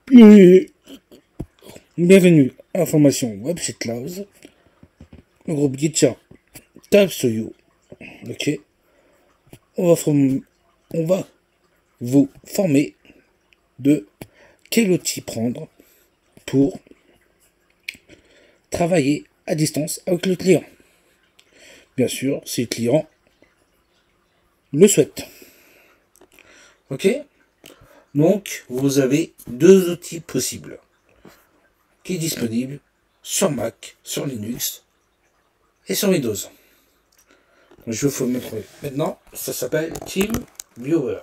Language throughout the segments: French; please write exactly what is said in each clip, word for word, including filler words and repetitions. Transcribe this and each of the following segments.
Et bienvenue à Information Website Cloud, le groupe Gitcha Tab Studio. Ok, on va, form... on va vous former de quel outil prendre pour travailler à distance avec le client. Bien sûr, si le client le souhaite. Ok, donc vous avez deux outils possibles qui est disponible sur Mac, sur Linux et sur Windows. Donc, je vais vous mettre maintenant, ça s'appelle TeamViewer.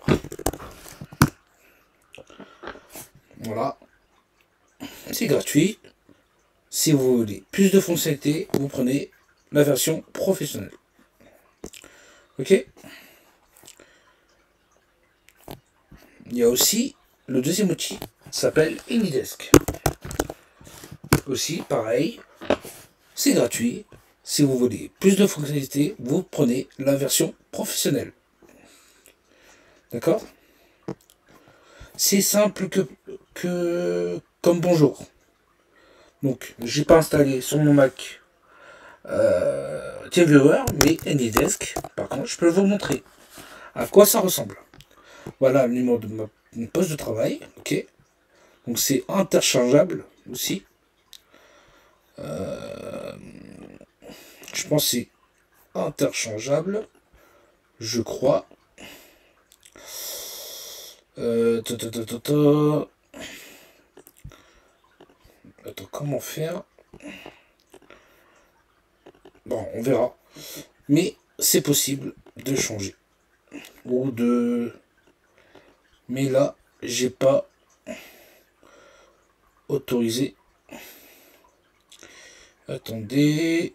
Voilà, c'est gratuit. Si vous voulez plus de fonctionnalités, vous prenez la version professionnelle. Ok. Il y a aussi le deuxième outil, s'appelle AnyDesk. Aussi, pareil, c'est gratuit. Si vous voulez plus de fonctionnalités, vous prenez la version professionnelle. D'accord? C'est simple que, que comme bonjour. Donc, j'ai pas installé sur mon Mac euh, TeamViewer, mais AnyDesk. Par contre, je peux vous montrer à quoi ça ressemble. Voilà le numéro de ma mon poste de travail. Ok. Donc, c'est interchangeable aussi. Euh, je pense que c'est interchangeable. Je crois. Euh, ta, ta, ta, ta, ta. Attends, comment faire? Bon, on verra. Mais c'est possible de changer. Ou de... Mais là, j'ai pas autorisé. Attendez.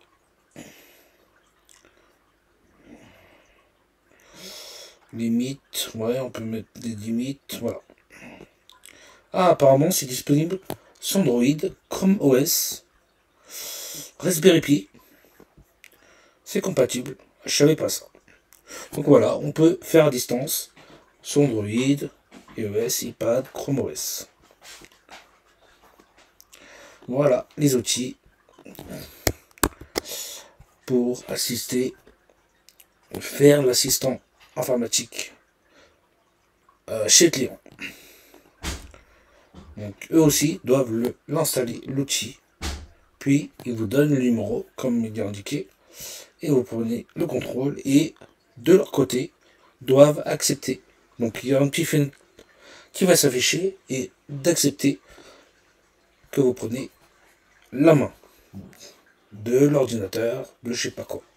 Limite. Ouais, on peut mettre des limites. Voilà. Ah, apparemment, c'est disponible sur Android, Chrome O S, Raspberry Pi. C'est compatible. Je savais pas ça. Donc voilà, on peut faire à distance sur Android, iOS, iPad, Chrome O S. Voilà les outils pour assister, faire l'assistant informatique euh, chez le client. Donc eux aussi doivent l'installer, l'outil, puis ils vous donnent le numéro comme il est indiqué, et vous prenez le contrôle et de leur côté doivent accepter. Donc il y a un petit fenêtre qui va s'afficher et d'accepter que vous prenez la main de l'ordinateur, de je sais pas quoi.